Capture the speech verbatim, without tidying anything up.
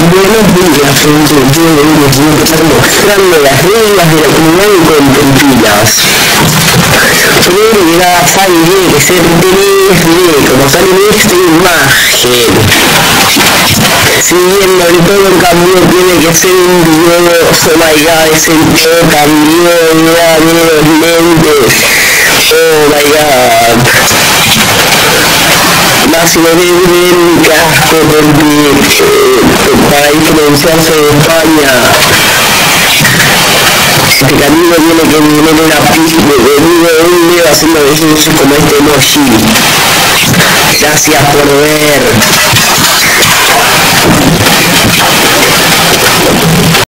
Buenos días, gente. Yo les voy a estar mostrando las reglas de la comunidad con Pompilas. Primero que nada, Sally tiene que ser tres D, como sale en esta imagen. Siguiendo el todo el cambio tiene que ser un video. Oh my god, ese todo cambió, mira, mira los lentes. Oh my god. Máximo nivel un casco porque, eh, para diferenciarse de España. Este camino tiene que tener una pista de video, un video haciendo ejercicios como este emoji. Gracias por ver.